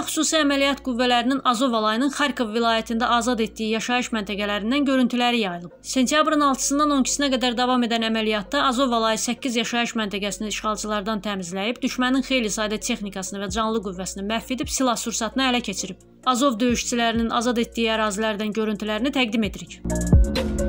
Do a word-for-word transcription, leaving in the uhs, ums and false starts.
Ukrayna xüsusi əməliyyat qüvvələrinin Azov alayının Xarkov vilayətində azad etdiyi yaşayış məntəqələrindən görüntüləri yayılıb. Sentyabrın altısından on ikisinə qədər davam edən əməliyyatda Azov alayı səkkiz yaşayış məntəqəsini işğalçılardan təmizləyib, düşmənin xeyli sayda texnikasını və canlı qüvvəsini məhv edib, silah-sursatını ələ keçirib. Azov döyüşçülərinin azad etdiyi ərazilərdən görüntülərini təqdim edirik.